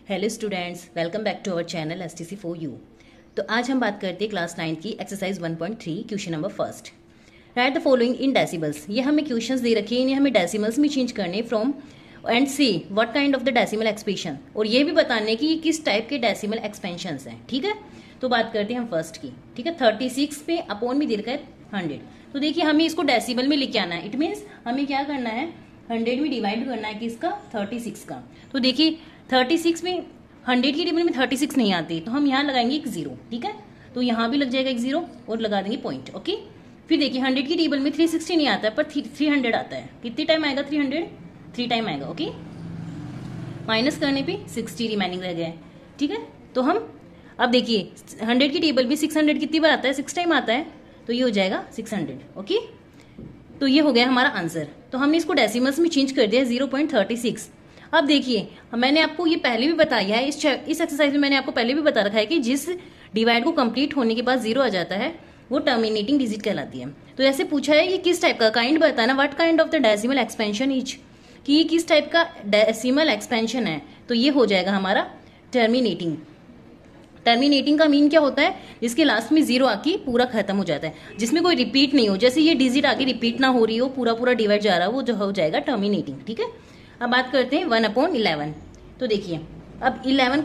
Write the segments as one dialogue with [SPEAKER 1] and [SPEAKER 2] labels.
[SPEAKER 1] Hello students, welcome back to our channel STC for you। तो आज हम बात करते हैं क्लास 9 की exercise 1.3 question number first. Write the following in decimals. ये हमें क्वेश्चंस दे रखे हैं, इन्हें हमें डेसिमल्स में चेंज करने from and see what kind of the decimal expansion, और ये भी बताने की किस टाइप के डेसिमल एक्सपेंशंस हैं। ठीक है, तो बात करते हैं हम फर्स्ट की। ठीक है, 36 पे अपॉन में दे रखा है 100। तो देखिए हमें इसको डेसिमल में लेके आना है। इट मीन्स हमें क्या करना है, 100 में डिवाइड करना है किसका, 36 का। तो देखिए 36 में 100 की टेबल में 36 नहीं आती, तो हम यहाँ लगाएंगे एक जीरो। ठीक है, तो यहाँ भी लग जाएगा एक जीरो और लगा देंगे पॉइंट। ओके, फिर देखिए 100 की टेबल में 360 नहीं आता है, पर 300 आता है। कितने टाइम आएगा 300? 3 टाइम आएगा। ओके, माइनस करने पे 60 रिमेनिंग रह गया है। ठीक है, तो हम अब देखिए 100 की टेबल में 600 कितनी बार आता है, 6 टाइम आता है, तो ये हो जाएगा 600। ओके, तो ये हो गया हमारा आंसर। तो हमने इसको डेसिमल्स में चेंज कर दिया 0.36। अब देखिए मैंने आपको ये पहले भी बताया है, इस एक्सरसाइज में मैंने आपको पहले भी बता रखा है कि जिस डिवाइड को कंप्लीट होने के बाद जीरो आ जाता है वो टर्मिनेटिंग डिजिट कहलाती है। तो ऐसे पूछा है ये किस टाइप का, काइंड बताना, what kind of the decimal expansion is, कि ये किस टाइप का डेसिमल एक्सपेंशन है। तो ये हो जाएगा हमारा टर्मिनेटिंग। टर्मिनेटिंग का मीन क्या होता है, जिसके लास्ट में जीरो आके पूरा खत्म हो जाता है, जिसमें कोई रिपीट नहीं हो, जैसे ये डिजिट आगे रिपीट ना हो रही हो, पूरा पूरा डिवाइड जा रहा हो, वो जो हो जाएगा टर्मिनेटिंग। ठीक है, अब बात करते हैं 1/11। तो देखिए अब 11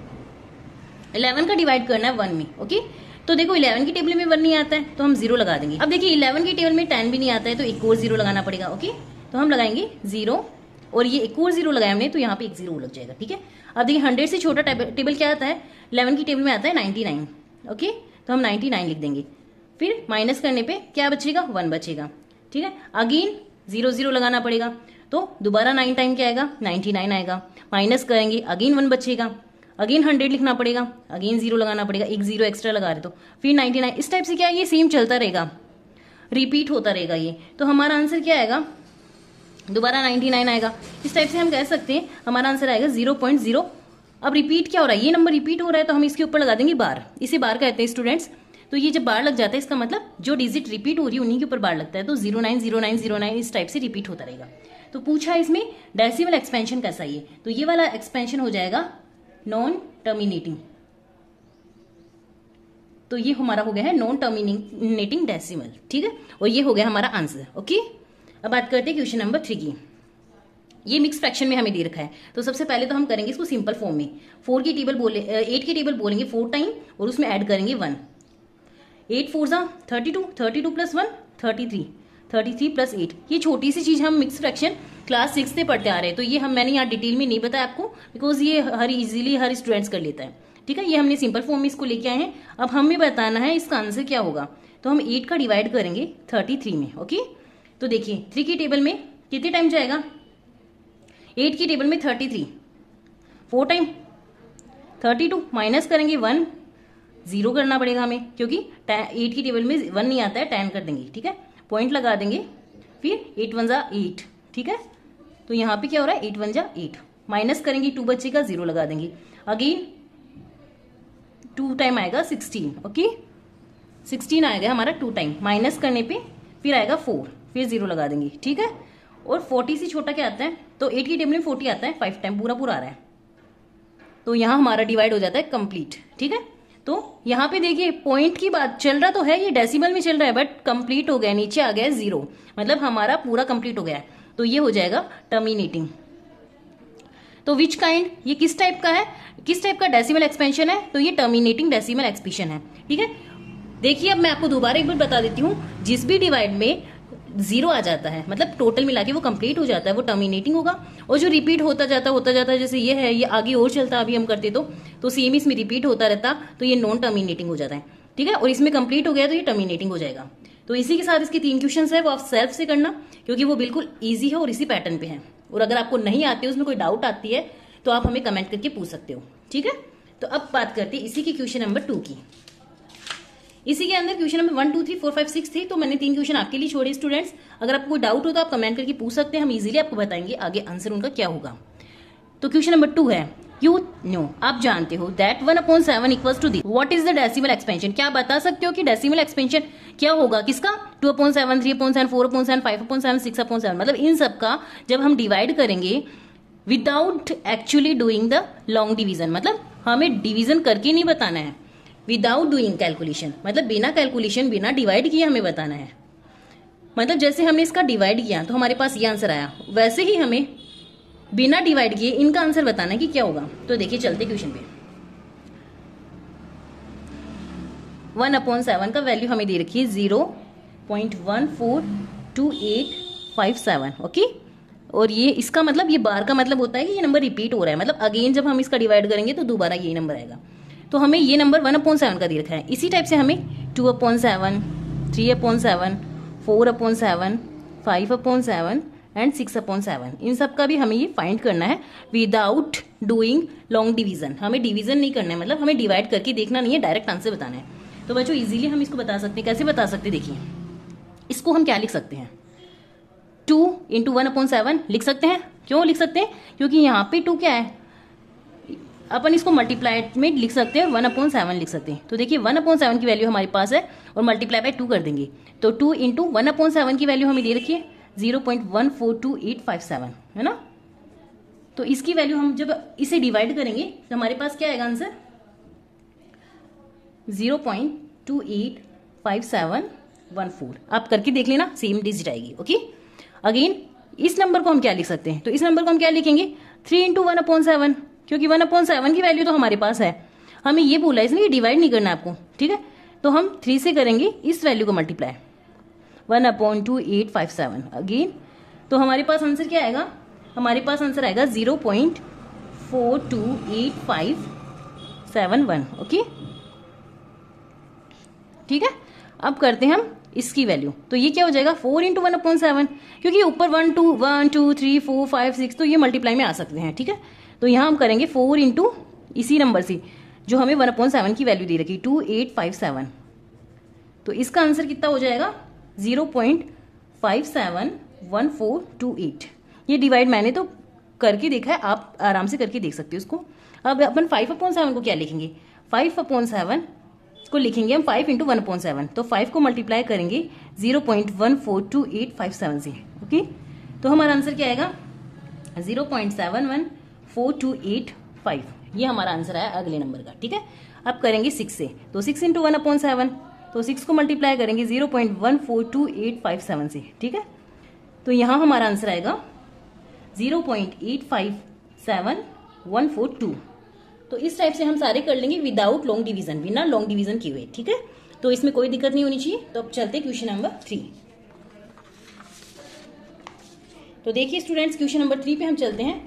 [SPEAKER 1] का डिवाइड करना है 1 में। ओके, तो देखो 11 की टेबल में 1 नहीं आता है, तो हम जीरो लगा देंगे। अब देखिए 11 की टेबल में 10 भी नहीं आता है, तो एक और जीरो लगाना पड़ेगा। ओके, तो हम लगाएंगे जीरो, और ये एक और जीरो लगाया हमने, तो यहाँ पे एक जीरो लग जाएगा। ठीक है, अब देखिए 100 से छोटा टेबल क्या आता है, 11 की टेबल में आता है 99। ओके, तो हम 99 लिख देंगे। फिर माइनस करने पे क्या बचेगा, 1 बचेगा। ठीक है, अगेन 0 0 लगाना पड़ेगा, तो दोबारा 9 टाइम क्या आएगा, 99 आएगा। माइनस करेंगे, अगेन 1 बचेगा, अगेन 100 लिखना पड़ेगा, अगेन 0 लगाना पड़ेगा, एक जीरो एक्स्ट्रा लगा रहे तो फिर 99। इस टाइप से क्या है, ये सेम चलता रहेगा, रिपीट होता रहेगा ये। तो हमारा आंसर क्या आएगा, दोबारा 99 आएगा। इस टाइप से हम कह सकते हैं हमारा आंसर आएगा 0.0। अब रिपीट क्या हो रहा है, ये नंबर रिपीट हो रहा है, तो हम इसके ऊपर लगा देंगे बार। इसे बार कहते हैं स्टूडेंट्स। तो ये जब बार लग जाता है, इसका मतलब जो डिजिट रिपीट हो रही है उन्हीं के ऊपर बार लगता है। तो 090909 इस टाइप से रिपीट होता रहेगा। तो पूछा इसमें डेसिमल एक्सपेंशन कैसा है, तो ये वाला एक्सपेंशन हो जाएगा नॉन टर्मिनेटिंग। तो ये हमारा हो गया है नॉन टर्मिनेटिंग डेसिमल। ठीक है, और ये हो गया हमारा आंसर। ओके, अब बात करते हैं क्वेश्चन नंबर 3 की। ये मिक्स फ्रैक्शन में हमें दे रखा है, तो सबसे पहले तो हम करेंगे इसको सिंपल फॉर्म में। 8 की टेबल बोलेंगे 4 टाइम, और उसमें ऐड करेंगे 1। 8 4 जा 32, 32 प्लस 1 33, 33 प्लस 8। ये छोटी सी चीज हम मिक्स फ्रैक्शन क्लास 6 से पढ़ते आ रहे हैं, तो ये मैंने यहाँ डिटेल में नहीं बताया आपको, बिकॉज ये इजीली हर स्टूडेंट्स कर लेता है। ठीक है, ये हमने सिंपल फॉर्म में इसको लेके आए हैं। अब हमें बताना है इसका आंसर क्या होगा, तो हम 8 का डिवाइड करेंगे 33 में। ओके, तो देखिए 3 की टेबल में कितने टाइम जाएगा, 8 की टेबल में 33 4 टाइम 32, माइनस करेंगे 1, जीरो करना पड़ेगा हमें, क्योंकि 8 की टेबल में 1 नहीं आता है, 10 कर देंगे। ठीक है, पॉइंट लगा देंगे, फिर 8 1 जा 8। ठीक है, तो यहाँ पे क्या हो रहा है, 8 1 जा 8, माइनस करेंगे 2 बचेगा, जीरो लगा देंगे। अगेन 2 टाइम आएगा 16। ओके, 16 आएगा हमारा 2 टाइम, माइनस करने पे फिर आएगा 4, फिर जीरो लगा देंगे। ठीक है, और 40 से छोटा क्या आता है, तो 8 की टेबल में 40 आता है, 5 टाइम पूरा पूरा आ रहा है, तो यहाँ हमारा डिवाइड हो जाता है कंप्लीट। ठीक है, तो यहाँ पे देखिए पॉइंट की बात चल रहा तो है, ये डेसिमल में चल रहा है, बट कंप्लीट हो गया, नीचे आ गया जीरो, मतलब हमारा पूरा कंप्लीट हो गया है, तो ये हो जाएगा टर्मिनेटिंग। तो विच काइंड, ये किस टाइप का है, किस टाइप का डेसिमल एक्सपेंशन है, तो ये टर्मिनेटिंग डेसिमल एक्सपेंशन है। ठीक है, देखिए अब मैं आपको दोबारा एक बार बता देती हूँ, जिस भी डिवाइड में जीरो आ जाता है, मतलब टोटल मिला के वो कंप्लीट हो जाता है, वो टर्मिनेटिंग होगा। और जो रिपीट होता जाता है, जैसे ये है, ये आगे और चलता अभी हम करते तो सेम इसमें रिपीट होता रहता, तो ये नॉन टर्मिनेटिंग हो जाता है। ठीक है, और इसमें कंप्लीट हो गया तो ये टर्मिनेटिंग हो जाएगा। तो इसी के साथ इसके 3 क्वेश्चन है, वो आप सेल्फ से करना, क्योंकि वो बिल्कुल ईजी है और इसी पैटर्न पे है। और अगर आपको नहीं आते, उसमें कोई डाउट आती है, तो आप हमें कमेंट करके पूछ सकते हो। ठीक है, तो अब बात करते हैं इसी की क्वेश्चन नंबर 2 की। इसी के अंदर क्वेश्चन नंबर 1 2 3 4 5 6 थे, तो मैंने 3 क्वेश्चन आपके लिए छोड़े स्टूडेंट्स। अगर आपको कोई डाउट हो तो आप कमेंट करके पूछ सकते हैं, हम इजीली आपको बताएंगे आगे आंसर उनका क्या होगा। तो क्वेश्चन नंबर 2 है, यू नो, आप जानते हो that 1/7 equals to the, what is the decimal expansion. क्या बता सकते हो कि डेसिमल एक्सपेंशन क्या होगा, किसका, 2/7 3/7 4/7 5/7 6/7, मतलब इन सब का जब हम डिवाइड करेंगे without actually doing the long division, मतलब हमें डिवीजन करके नहीं बताना है। विदाउट डूइंग कैलकुलेशन मतलब बिना कैलकुलेशन, बिना डिवाइड किए हमें बताना है। मतलब जैसे हमने इसका डिवाइड किया तो हमारे पास ये आंसर आया, वैसे ही हमें बिना डिवाइड किए इनका आंसर बताना है कि क्या होगा। तो देखिए चलते क्वेश्चन पे। 1/7 का वैल्यू हमें दे रखी है 0.142857। ओके, और ये इसका मतलब, ये बार का मतलब होता है कि ये नंबर रिपीट हो रहा है, मतलब अगेन जब हम इसका डिवाइड करेंगे तो दोबारा यही नंबर आएगा। तो हमें ये नंबर 1/7 का दे रखा है। इसी टाइप से हमें 2/7, 3/7, 4/7, 5/7 एंड 6/7, इन सब का भी हमें ये फाइंड करना है विदाउट डूइंग लॉन्ग डिवीजन। हमें डिवीजन नहीं करना है, मतलब हमें डिवाइड करके देखना नहीं है, डायरेक्ट आंसर बताना है। तो बच्चों इजीली हम इसको बता सकते हैं। कैसे बता सकते हैं, देखिए इसको हम क्या लिख सकते हैं, 2 × 1/7 लिख सकते हैं। क्यों लिख सकते हैं, क्योंकि यहाँ पे 2 क्या है, अपन इसको मल्टीप्लाइड में लिख सकते हैं और 1/7 लिख सकते हैं। तो देखिए 1/7 की वैल्यू हमारे पास है और मल्टीप्लाई बाय 2 कर देंगे तो 2 × 1/7 की वैल्यू हमें दे रखी है 0.142857, है ना। तो इसकी वैल्यू हम जब इसे डिवाइड करेंगे तो हमारे पास क्या आएगा आंसर, 0.285714। आप करके देख लेना, सेम डिजिट आएगी। ओके, अगेन इस नंबर को हम क्या लिख सकते हैं, तो इस नंबर को हम क्या लिखेंगे 3 × 1/7, क्योंकि 1/7 की वैल्यू तो हमारे पास है। हमें ये बोला है इसलिए डिवाइड नहीं करना आपको, ठीक है। तो हम 3 से करेंगे इस वैल्यू को मल्टीप्लाई 1/2857 अगेन। तो हमारे पास आंसर क्या आएगा, हमारे पास आंसर आएगा 0.428571। ओके, ठीक है। अब करते हैं हम इसकी वैल्यू, तो ये क्या हो जाएगा 4 × 1/7, क्योंकि ऊपर 1 2 3 4 5 6 तो ये मल्टीप्लाई में आ सकते हैं, ठीक है। तो यहाँ हम करेंगे 4 × इसी नंबर से जो हमें 1/7 की वैल्यू दे रखी 2857। तो इसका आंसर कितना हो जाएगा 0.571428। ये डिवाइड मैंने तो करके देखा है, आप आराम से करके देख सकते हो इसको। अब अपन 5/7 को क्या लिखेंगे, 5/7 को लिखेंगे हम 5 × 1/7, तो 5 को मल्टीप्लाई करेंगे 0.142857 से। ओके, तो हमारा आंसर क्या आएगा 0.714285। ये हमारा आंसर आया अगले नंबर का, ठीक है। अब करेंगे 6 से, तो 6 × 1/7, तो 6 को मल्टीप्लाई करेंगे 0.142857 से, ठीक है। तो यहाँ हमारा आंसर आएगा 0.857142। तो इस टाइप से हम सारे कर लेंगे विदाउट लॉन्ग डिवीजन, बिना लॉन्ग डिवीजन किए हुए, ठीक है। तो इसमें कोई दिक्कत नहीं होनी चाहिए। तो अब चलते क्वेश्चन नंबर 3। तो देखिए स्टूडेंट्स, क्वेश्चन नंबर 3 पे हम चलते हैं।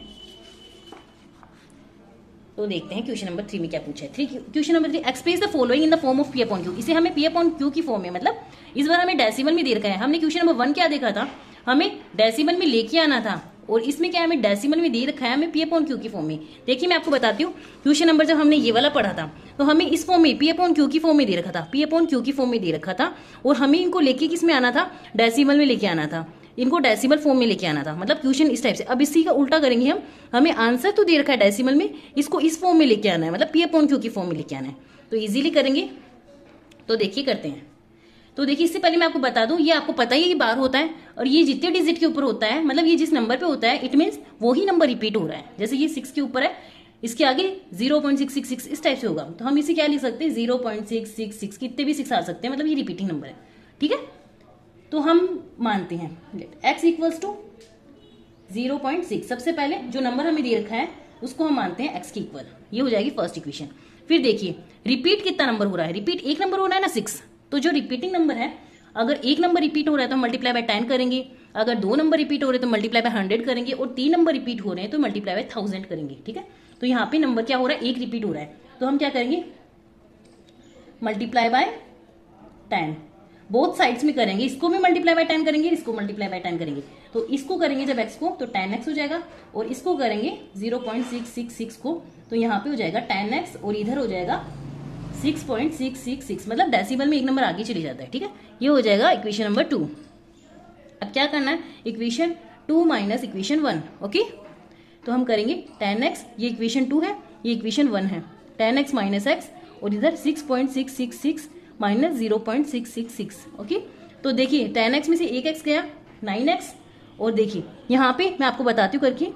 [SPEAKER 1] तो देखते हैं क्वेश्चन नंबर 3 में क्या पूछा है। Question number 3, express the following in the form of P/Q। इसे हमें P/Q की फॉर्म में, मतलब इस बार हमें डेसिमल में दे रखा है। हमने क्वेश्चन नंबर 1 क्या देखा था, हमें डेसिमल में लेके आना था, और इसमें क्या हमें डेसिमल में दे रखा है हमें P/Q की फॉर्म में। देखिए मैं आपको बताती हूँ, क्वेश्चन नंबर जब हमने ये वाला पढ़ा था तो हमें इस फॉर्म में P/Q की फॉर्म में दे रखा था, P/Q की फॉर्म में दे रखा था, और हमें इनको लेके किस में आना था, डेसिमल में लेके आना था, इनको डेसिमल फॉर्म में लेके आना था। मतलब क्वेश्चन इस टाइप से। अब इसी का उल्टा करेंगे हम, हमें आंसर तो दे रखा है डेसिमल में, इसको इस फॉर्म में लेके आना है, मतलब P/Q की फॉर्म में लेके आना है। तो इजीली करेंगे। तो देखिए करते हैं। तो देखिए इससे पहले मैं आपको बता दूं, ये आपको पता ही है कि बार होता है, और ये जितने डिजिट के ऊपर होता है, मतलब ये जिस नंबर पे होता है, इट मीन्स वही नंबर रिपीट हो रहा है। जैसे ये 6 के ऊपर है, इसके आगे 0.666 इस टाइप से होगा, तो हम इसे क्या लिख सकते हैं 0.666, कितने भी 6 आ सकते हैं, मतलब ये रिपीटिंग नंबर है, ठीक है। तो हम मानते हैं x = 0.6। सबसे पहले जो नंबर हमें दे रखा है उसको हम मानते हैं x के इक्वल। ये हो जाएगी फर्स्ट इक्वेशन। फिर देखिए रिपीट कितना नंबर हो रहा है, रिपीट एक नंबर हो रहा है ना 6, तो जो रिपीटिंग नंबर है, अगर एक नंबर रिपीट हो रहा है तो मल्टीप्लाई बाय 10 करेंगे, अगर 2 नंबर रिपीट हो रहे हैं तो मल्टीप्लाई बाय 100 करेंगे, और 3 नंबर रिपीट हो रहे हैं तो मल्टीप्लाई बाय 1000 करेंगे, ठीक है। तो यहाँ पे नंबर क्या हो रहा है, एक रिपीट हो रहा है, तो हम क्या करेंगे मल्टीप्लाई बाय 10, बोथ साइड्स में करेंगे, इसको भी मल्टीप्लाई बाय 10 करेंगे, इसको मल्टीप्लाई बाय 10 करेंगे। तो इसको करेंगे जब x को तो 10x हो जाएगा, और इसको करेंगे 0.666 को तो यहाँ पे हो जाएगा 10x, और इधर हो जाएगा 6.666, मतलब डेसिमल में एक नंबर आगे चली जाता है, ठीक है। ये हो जाएगा इक्वेशन नंबर 2। अब क्या करना है, इक्वेशन 2 माइनस इक्वेशन 1। ओके, तो हम करेंगे 10x, ये इक्वेशन 2 है, ये इक्वेशन 1 है, 10x माइनस x, और इधर 6.666 माइनस 0.666। ओके, तो देखिए 10x में से एक x गया 9x, और देखिए यहाँ पे मैं आपको बताती हूँ करके,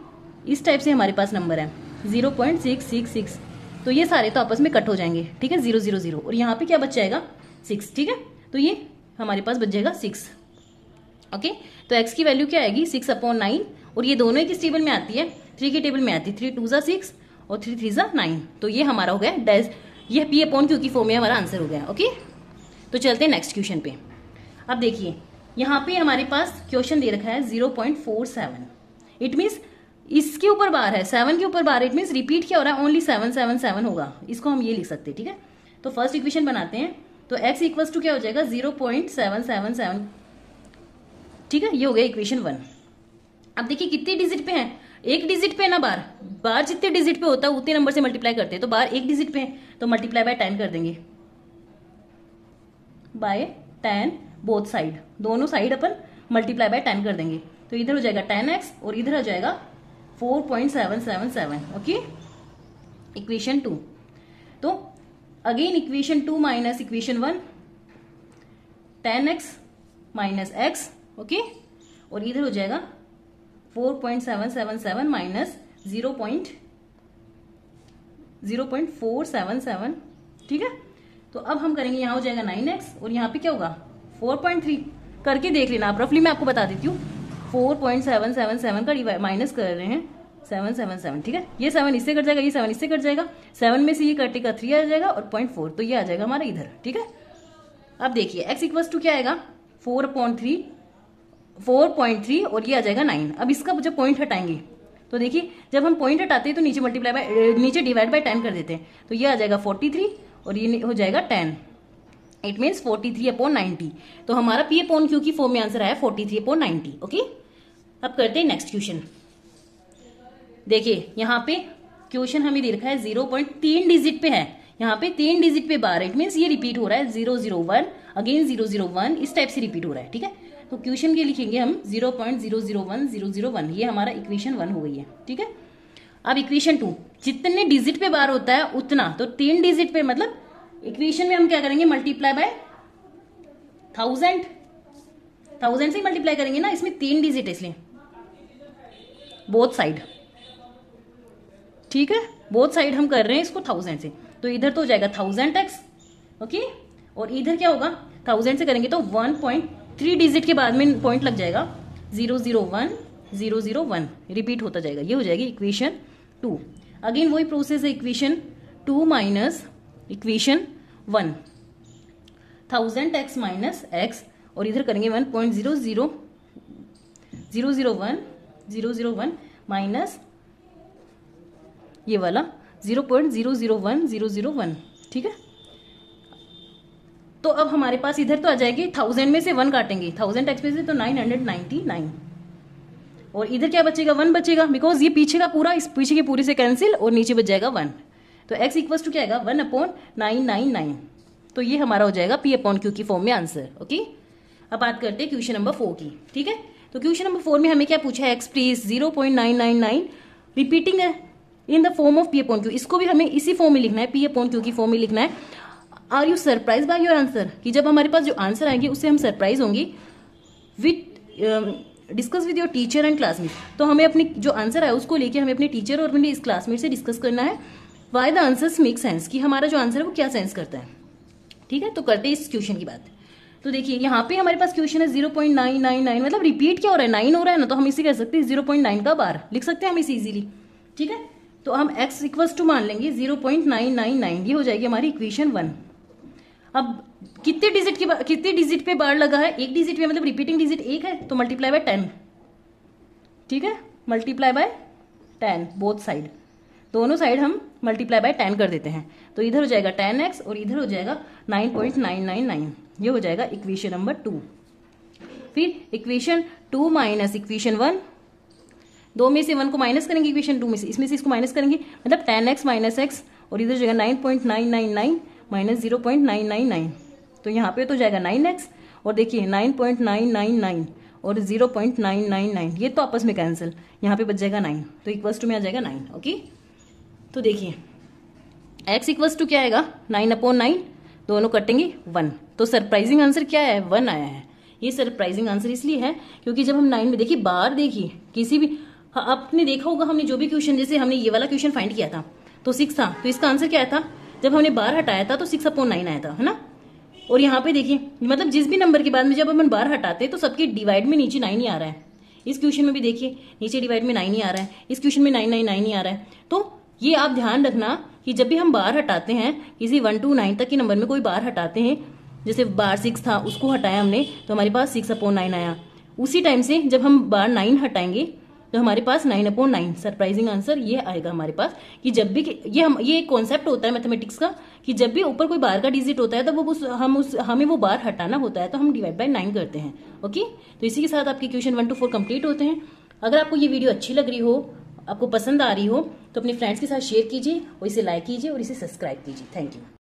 [SPEAKER 1] इस टाइप से हमारे पास नंबर है 0.666, तो ये सारे तो आपस में कट हो जाएंगे, ठीक है, 0 0 0, और यहाँ पे क्या बच जाएगा 6, ठीक है, तो ये हमारे पास बच जाएगा 6। ओके, तो x की वैल्यू क्या आएगी 6/9, और ये दोनों किस टेबल में आती है, 3 की टेबल में आती है, 3 2 ज़ा 6 और 3 3 ज़ा 9, तो ये हमारा हो गया डैश, ये P/Q की फॉर्म में हमारा आंसर हो गया। ओके, तो चलते हैं नेक्स्ट क्वेश्चन पे। अब देखिए यहाँ पे हमारे पास क्वेश्चन दे रखा है 0.47, इट मीन्स इसके ऊपर बार है, 7 के ऊपर बार, इट मीन्स रिपीट क्या हो रहा है, ओनली 7 7 7 होगा, इसको हम ये लिख सकते हैं, ठीक है। तो फर्स्ट इक्वेशन बनाते हैं, तो x इक्वल्स टू क्या हो जाएगा 0.777, ठीक है, ये हो गया इक्वेशन 1। अब देखिए कितने डिजिट पे है, एक डिजिट पे ना, बार जितने डिजिट पे होता है उतने नंबर से मल्टीप्लाई करते हैं, तो बार एक डिजिट पे है तो मल्टीप्लाई बाय 10 कर देंगे, बाय 10 बोथ साइड, दोनों साइड अपन मल्टीप्लाई बाय 10 कर देंगे, तो इधर हो जाएगा 10x और इधर हो जाएगा 4.777। Okay, equation 2। तो again equation 2 minus equation 1, 10x minus x, okay, और इधर हो जाएगा 4.777 माइनस 0.477, ठीक है। तो अब हम करेंगे, यहाँ हो जाएगा 9x और यहाँ पे क्या होगा 4.3, करके देख लेना आप, रफली मैं आपको बता देती हूँ, 4.777 का माइनस कर रहे हैं 777, ठीक है, ये 7 इससे कट जाएगा, ये 7 इससे कट जाएगा, 7 में से ये कटेगा 3 आ जाएगा और 0.4, तो ये आ जाएगा हमारा इधर, ठीक है। अब देखिए x इक्वल्स टू क्या आएगा 4.3 और ये आ जाएगा 9। अब इसका जब पॉइंट हटाएंगे तो देखिए जब हम पॉइंट हटाते हैं तो नीचे नीचे डिवाइड बाय 10 कर देते हैं, तो ये आ जाएगा 43 और ये हो जाएगा 10, इट मीन्स 43/90, तो हमारा P/Q की फॉर्म में आंसर आया 43/90। ओके, अब करते हैं नेक्स्ट क्वेश्चन। देखिए यहाँ पे क्वेश्चन हमें दे रखा है 0.3 डिजिट पे है, यहाँ पे 3 डिजिट पे बार, इट मीन्स ये रिपीट हो रहा है 001 अगेन 001, इस टाइप से रिपीट हो रहा है, ठीक है। तो क्वेश्चन के लिखेंगे हम 0.001001, ये हमारा इक्वेशन 1 हो गई है, ठीक है। अब इक्वेशन 2, जितने डिजिट पे बार होता है उतना, तो 3 डिजिट पे मतलब इक्वेशन में हम क्या करेंगे मल्टीप्लाई बाय 1000 से मल्टीप्लाई करेंगे ना, इसमें 3 डिजिट है इसलिए बोथ साइड, ठीक है, बोथ साइड हम कर रहे हैं इसको 1000 से, तो इधर तो हो जाएगा 1000x, ओके, और इधर क्या होगा 1000 से करेंगे तो 1.3 डिजिट के बाद में पॉइंट लग जाएगा 001 रिपीट होता जाएगा, ये हो जाएगी इक्वेशन 2। अगेन वही प्रोसेस है, equation 2 minus equation 1, 1000x minus x, और इधर करेंगे 1.001 माइनस ये वाला 0.001001, ठीक है। तो अब हमारे पास इधर तो आ जाएगी 1000 में से 1 काटेंगे, 1000x में से तो 999, और इधर क्या बचेगा 1 बचेगा, बिकॉज ये पीछे का पूरा इस पीछे के पूरे से कैंसिल और नीचे बच जाएगा 1, तो x इक्वल्स टू क्या आएगा 1/999, तो ये हमारा हो जाएगा P/Q की फॉर्म में आंसर। ओके, अब बात करते हैं क्वेश्चन नंबर 4 की, ठीक है। तो क्वेश्चन नंबर 4 में हमें क्या पूछा है, x प्लीज 0.999 रिपीटिंग है इन द फॉर्म ऑफ P/Q, इसको भी हमें इसी फॉर्म में लिखना है, P/Q की फॉर्म में लिखना है। Are you surprise by your answer, कि जब हमारे पास जो आंसर आएंगे उससे हम सरप्राइज होंगे, discuss with your teacher and classmate, तो हमें अपनी जो आंसर आया उसको लेके हमें अपने टीचर और अपने इस क्लासमेट से डिस्कस करना है why the answers make sense, कि हमारा जो आंसर है वो क्या सेंस करता है, ठीक है। तो करते हैं इस क्वेश्चन की बात। तो देखिए यहाँ पे हमारे पास क्वेश्चन है 0.999, मतलब रिपीट क्या हो रहा है 9 हो रहा है ना, तो हम इसे कह सकते हैं 0.9 का बार लिख सकते हैं हम इसे इजीली, ठीक है। तो हम x इक्वल्स टू मान लेंगे 0.999, ये हो जाएगी हमारी इक्वेशन 1। अब कितने डिजिट पे बार लगा है, एक डिजिट पे, मतलब रिपीटिंग डिजिट एक है, तो मल्टीप्लाई बाय 10, ठीक है, मल्टीप्लाई बाय 10 बोथ साइड, दोनों साइड हम मल्टीप्लाई बाय 10 कर देते हैं, तो इधर हो जाएगा 10x और इधर हो जाएगा 9.999, ये हो जाएगा इक्वेशन नंबर 2। फिर इक्वेशन 2 माइनस इक्वेशन 1, 2 में से 1 को माइनस करेंगे इक्वेशन 2 में से, इसमें से इसको माइनस करेंगे, मतलब 10x माइनस x, और इधर जाएगा 9.999 माइनस 0.999, तो यहाँ पे तो जाएगा 9x, और देखिए 9.999 और 0.999, ये तो आपस में कैंसिल, यहाँ पे बच जाएगा 9, तो इक्वल्स टू में आ जाएगा 9। ओके, तो देखिए x इक्वल्स टू क्या आएगा 9/9, दोनों कटेंगे 1, तो सरप्राइजिंग आंसर क्या है 1 आया है। ये सरप्राइजिंग आंसर इसलिए है क्योंकि जब हम 9 में देखिए बार, देखिए किसी भी हाँ, आपने देखा होगा हमने जो भी क्वेश्चन, जैसे हमने ये वाला क्वेश्चन फाइंड किया था तो 6 था, तो इसका आंसर क्या आया था, जब हमने बार हटाया था तो 6/9 आया था, है ना। और यहाँ पे देखिए, मतलब जिस भी नंबर के बाद में जब अपन बार हटाते हैं तो सबके डिवाइड में नीचे 9 ही आ रहा है। इस क्वेश्चन में भी देखिए नीचे डिवाइड में 9 ही आ रहा है, इस क्वेश्चन में 9 9 9 ही आ रहा है। तो ये आप ध्यान रखना कि जब भी हम बार हटाते हैं, किसी 1 to 9 तक के नंबर में कोई बार हटाते हैं, जैसे बार 6 था उसको हटाया हमने तो हमारे पास 6/9 आया। उसी टाइम से जब हम बार 9 हटाएंगे तो हमारे पास 9/9 सरप्राइजिंग आंसर ये आएगा हमारे पास। कि जब भी ये एक कॉन्सेप्ट होता है मैथमेटिक्स का कि जब भी ऊपर कोई बार का डिजिट होता है तो हमें वो बार हटाना होता है, तो हम डिवाइड बाय 9 करते हैं। ओके, तो इसी के साथ आपके क्वेश्चन 1 to 4 कंप्लीट होते हैं। अगर आपको ये वीडियो अच्छी लग रही हो, आपको पसंद आ रही हो, तो अपने फ्रेंड्स के साथ शेयर कीजिए और इसे लाइक कीजिए और इसे सब्सक्राइब कीजिए। Thank you.